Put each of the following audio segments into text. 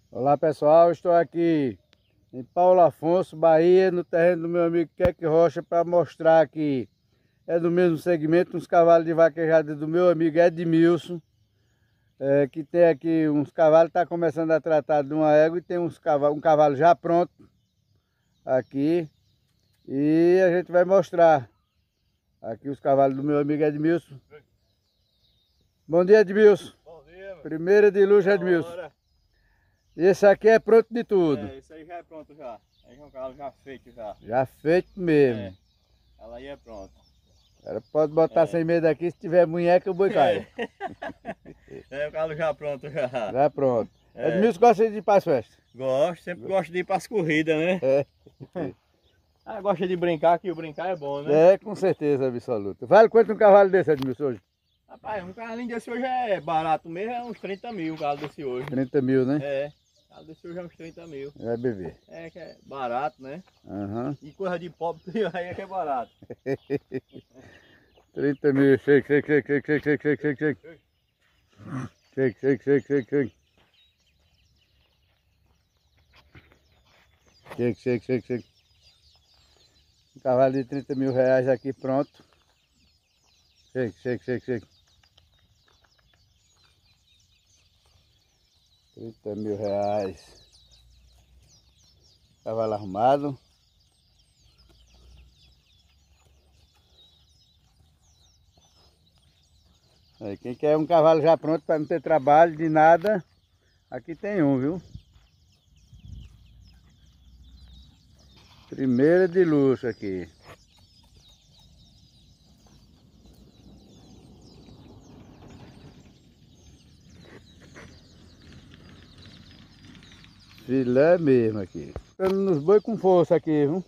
Olá pessoal, estou aqui em Paulo Afonso, Bahia, no terreno do meu amigo Keck Rocha, para mostrar aqui, é do mesmo segmento, uns cavalos de vaquejada do meu amigo Edmilson, que tem aqui uns cavalos, está começando a tratar de uma égua e tem um cavalo já pronto aqui, e a gente vai mostrar aqui os cavalos do meu amigo Edmilson. Bom dia, Edmilson. Bom dia, meu. Primeira de luxo, Edmilson. Esse aqui é pronto de tudo. Esse aí já é pronto já. Aí é um cavalo já feito já. Já feito mesmo. Ela aí é pronta. Ela pode botar sem medo aqui, se tiver munheca o boi cai. É o cavalo já pronto já. Já pronto. Edmilson gosta de ir para as festas? Gosto, sempre gosto de ir para as corridas, né? Gosta de brincar, que o brincar é bom, né? É, com certeza absoluta. Vale quanto um cavalo desse, Edmilson, hoje? Rapaz, um cavalinho desse hoje é barato mesmo, é uns 30 mil um cavalo desse hoje. 30 mil, né? Um cavalo desse hoje é uns 30 mil. Vai beber. Que é barato, né? Uhum. E coisa de pobre aí é que é barato. 30 mil, chega. Chega. Chega. Um cavalo de 30 mil reais aqui pronto. Chega. 30 mil reais. Cavalo arrumado. Aí, quem quer um cavalo já pronto para não ter trabalho de nada, aqui tem um, viu? Primeira de luxo aqui. Filé mesmo aqui. Ficando nos boi com força aqui, viu?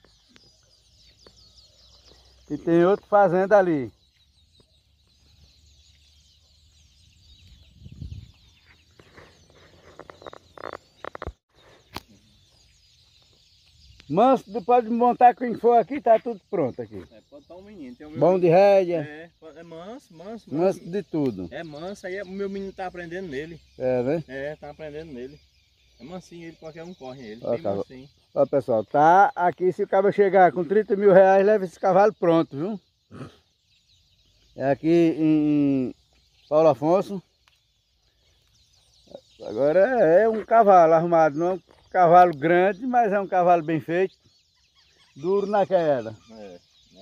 E tem outro fazenda ali. Manso, pode montar quem for aqui, tá tudo pronto aqui. Pode estar um menino. Tem o meu bom menino. De rédea. É manso. Manso de tudo. É manso, aí o meu menino tá aprendendo nele. Né? Tá aprendendo nele. É mansinho ele, qualquer um corre ele. Ó, Bem mansinho. Ó pessoal, tá aqui, se o cabo chegar com 30 mil reais, leva esse cavalo pronto, viu? É aqui em Paulo Afonso. Agora é um cavalo arrumado, não é um cavalo grande, mas é um cavalo bem feito. Duro na queda. Né?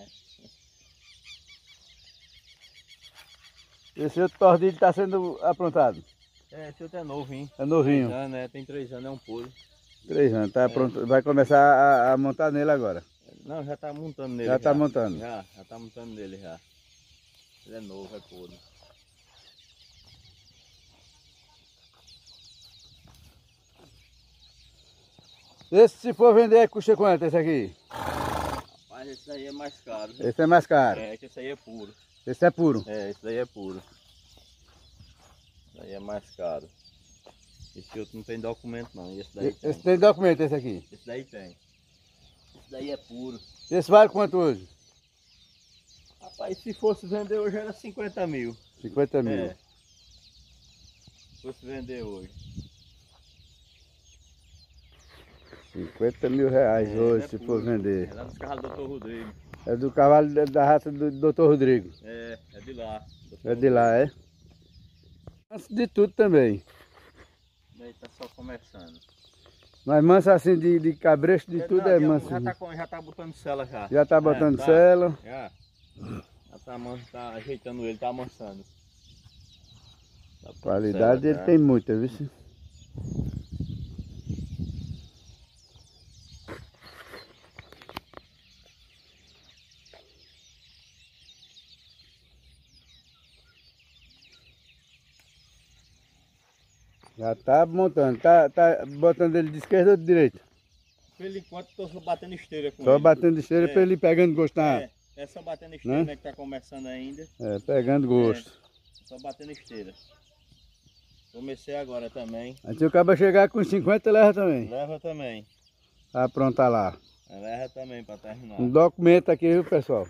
Esse outro tordilho está sendo aprontado. Esse outro é novo, hein? É novinho. 3 anos, tem 3 anos, é um puro. 3 anos, tá pronto. Vai começar a montar nele agora. Não, já tá montando nele. Já tá montando. Já tá montando nele já. Ele é novo, é puro. Esse, se for vender, custa quanto esse aqui? Mas esse aí é mais caro. Esse é mais caro. Que esse aí é puro. Esse é puro? Esse daí é puro. Esse daí é mais caro. Esse outro não tem documento não. E esse daí tem. Esse tem documento, esse aqui? Esse daí tem. Esse daí é puro. Esse vale quanto hoje? Rapaz, se fosse vender hoje era 50 mil. 50 mil. Se fosse vender hoje. 50 mil reais hoje, se for vender. É lá dos cavalos do Dr. Rodrigo. É do cavalo da raça do Dr. Rodrigo. É de lá. É de lá, é? Manso de tudo também. Daí tá só começando. Mas manso assim de cabresto de tudo é manso. Já tá botando cela já. Já tá botando sela. Já tá ajeitando ele, tá amansando. Qualidade ele tem muita, viu? Já tá montando, tá botando ele de esquerda ou de direita? Por enquanto tô só batendo esteira com ele. Só batendo esteira para ele ir pegando gosto na... É só batendo esteira, né, que tá começando ainda. Pegando gosto. Só batendo esteira. Comecei agora também. Aí se o cabo chegar com 50, leva também. Leva também. Tá pronto lá. Leva também para terminar. Um documento aqui, viu, pessoal?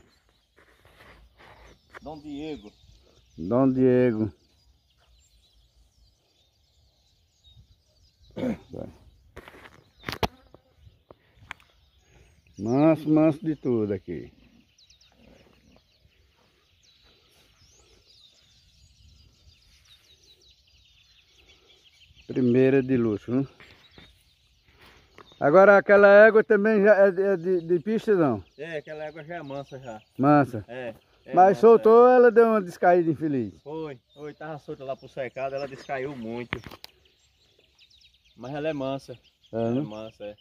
Dom Diego. Dom Diego. Manso, manso de tudo aqui. Primeira de luxo, né? Agora aquela égua também já é de pista, não? É, aquela égua já é mansa já. Mansa. É Mas mansa, soltou, ela deu uma descaída infeliz. Foi, tava solta lá pro cercado, ela descaiu muito. Mas ela é mansa. É, né? É mansa, é.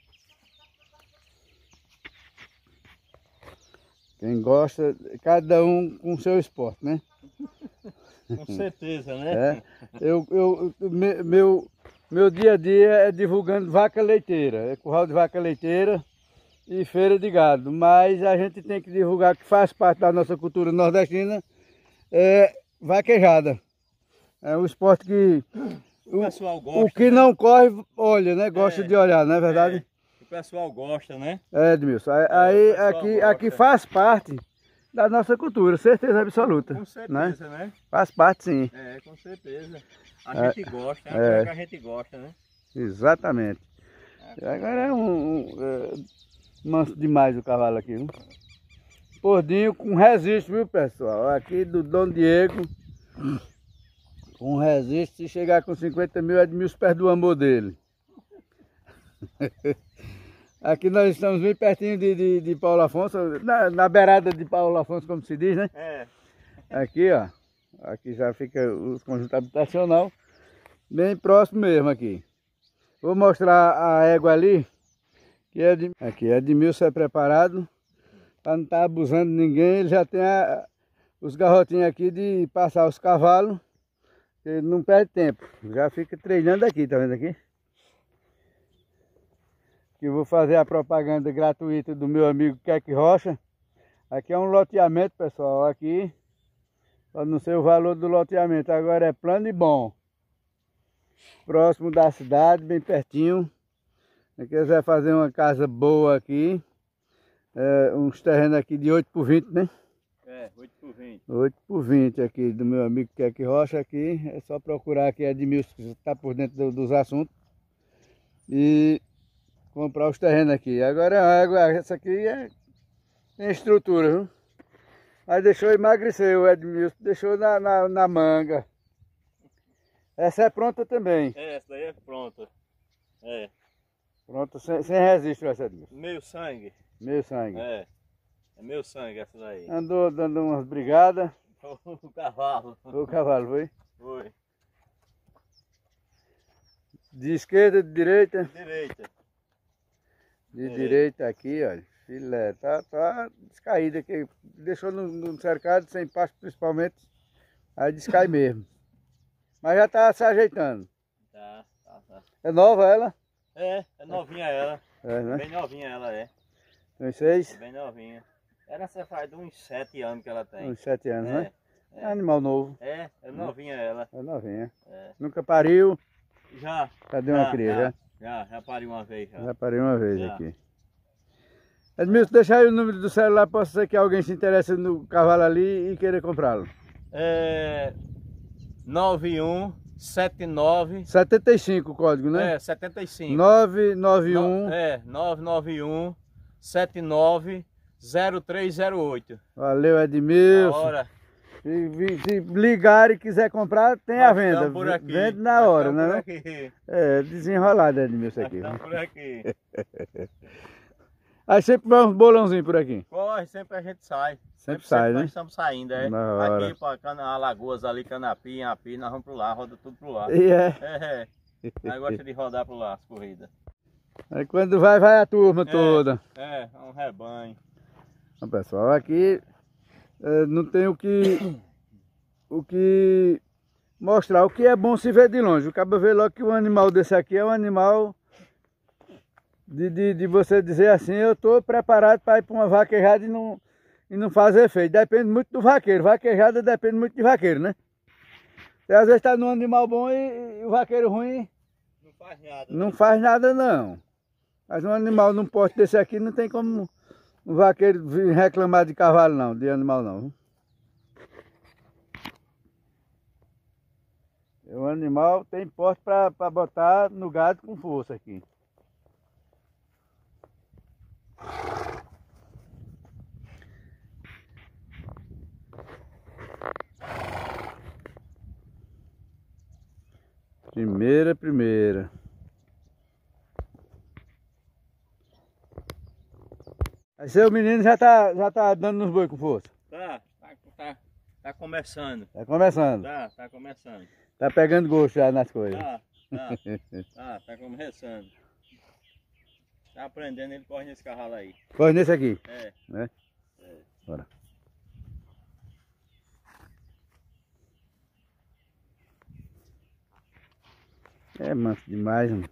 Quem gosta, cada um com seu esporte, né? Com certeza, né? Meu dia a dia é divulgando vaca leiteira, é curral de vaca leiteira e feira de gado. Mas a gente tem que divulgar que faz parte da nossa cultura nordestina, é vaquejada. É um esporte que O pessoal gosta. o que não corre, olha, né? Gosta de olhar, não é verdade? O pessoal gosta, né? É, Edmilson. Aí aqui gosta. faz parte da nossa cultura, certeza absoluta. Com certeza, né? Faz parte, sim. É, com certeza. A gente gosta, é uma coisa que a gente gosta, né? Exatamente. Agora é manso demais o cavalo aqui, viu? Pordinho com registro, viu, pessoal? Aqui do Dom Diego, com registro, se chegar com 50 mil, Edmilson perde o amor dele. Aqui nós estamos bem pertinho de Paulo Afonso, na beirada de Paulo Afonso, como se diz, né? É. Aqui, ó. Aqui já fica o conjunto habitacional, bem próximo mesmo aqui. Vou mostrar a égua ali, que aqui, Edmilson é preparado, para não estar abusando de ninguém. Ele já tem os garrotinhos aqui de passar os cavalos, ele não perde tempo, já fica treinando aqui, tá vendo aqui? Que eu vou fazer a propaganda gratuita do meu amigo Queque Rocha. Aqui é um loteamento, pessoal, aqui, pode não ser o valor do loteamento, agora é plano e bom. Próximo da cidade, bem pertinho. Quem quiser fazer uma casa boa aqui, uns terrenos aqui de 8 por 20, né? É, 8 por 20. 8 por 20 aqui do meu amigo Queque Rocha aqui. É só procurar aqui Edmilson, que está por dentro dos assuntos. E comprar os terrenos aqui. Agora a água, essa aqui tem estrutura, viu? Mas deixou emagrecer o Edmilson, deixou na manga. Essa é pronta também. É, essa daí é pronta. É. Pronta, sem registro essa, Edmilson. Meio sangue. Meio sangue. É. É meio sangue essa daí. Andou dando umas brigadas. O cavalo. O cavalo, foi? Foi. De esquerda, de direita? Direita. De direita aqui, olha. Filé, tá descaída aqui. Deixou no cercado, sem pasto principalmente. Aí descai mesmo. Mas já tá se ajeitando. Tá. É nova ela? É novinha ela. É, né? Bem novinha ela é. Tem 6? Bem novinha. Essa faz de uns 7 anos que ela tem. Uns 7 anos, né? É. É animal novo. É novinha ela. É novinha. É. Nunca pariu? Já. Cadê uma cria, Já pariu uma vez já. Já parei uma vez Já. aqui. Edmilson, deixa aí o número do celular, pode ser que alguém se interesse no cavalo ali e queira comprá-lo. É 9179 75 o código, né? É, 75. 991. 991 79 0308. Valeu, Edmilson. Hora. Se ligar e quiser comprar, tem a venda. Por aqui. Vende na hora, né? Por aqui. É, desenrolado, Edmilson, aqui. Estamos por aqui. Aí sempre vai uns bolãozinhos por aqui. Corre, sempre a gente sai. Sempre sai, né? Nós estamos saindo, é. Na hora. Aqui para Alagoas ali, Canapi, Api, nós vamos pro lá, roda tudo pro lá. E Nós gosta de rodar pro lá as corridas. Aí quando vai a turma toda. É um rebanho. Então, pessoal, aqui não tem o que mostrar. O que é bom se ver de longe. O cabo vê logo que um animal desse aqui é um animal de você dizer assim, eu estou preparado para ir para uma vaquejada e não fazer efeito. Depende muito do vaqueiro. Vaquejada depende muito de vaqueiro, né? Você às vezes está num animal bom e o vaqueiro ruim não faz nada. Não faz nada não. Mas um animal num poste desse aqui não tem como um vaqueiro vir reclamar de cavalo não, de animal não. O animal tem porte para botar no gado com força aqui. Primeira. Aí seu menino já tá dando nos boi com força. Tá começando. Tá começando. Tá começando. Tá pegando gosto já nas coisas. Tá começando. Tá aprendendo, ele corre nesse cavalo aí. Corre nesse aqui. É. Né? É. Bora. É manso demais, mano.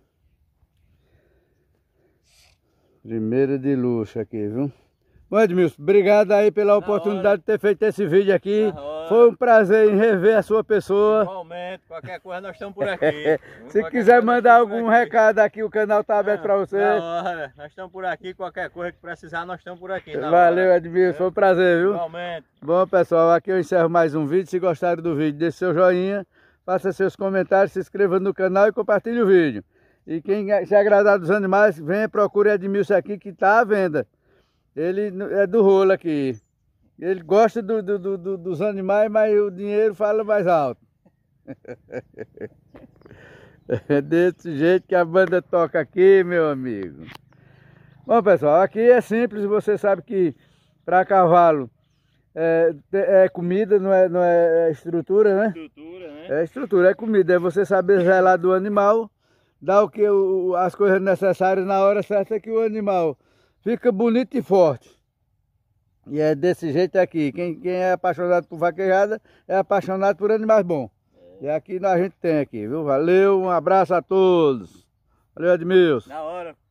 Primeira de luxo aqui, viu? Bom, Edmilson, obrigado aí pela oportunidade de ter feito esse vídeo aqui. Foi um prazer em rever a sua pessoa. Igualmente, qualquer coisa nós estamos por aqui. Se quiser mandar algum recado aqui, o canal tá aberto para você. Nós estamos por aqui, qualquer coisa que precisar, nós estamos por aqui. Valeu, Edmilson, foi um prazer, viu? Igualmente. Bom, pessoal, aqui eu encerro mais um vídeo. Se gostaram do vídeo, deixe seu joinha, faça seus comentários, se inscreva no canal e compartilhe o vídeo. E quem se agradar dos animais, venha procure Edmilson aqui que está à venda. Ele é do rolo aqui. Ele gosta dos animais, mas o dinheiro fala mais alto. É desse jeito que a banda toca aqui, meu amigo. Bom, pessoal, aqui é simples. Você sabe que para cavalo é comida, não é estrutura, né? Estrutura, né? É estrutura, é comida. É você saber zelar do animal, dar as coisas necessárias na hora certa que o animal fica bonito e forte. E é desse jeito aqui. Quem é apaixonado por vaquejada é apaixonado por animais bons. E aqui a gente tem aqui, viu? Valeu, um abraço a todos. Valeu, Edmilson. Na hora.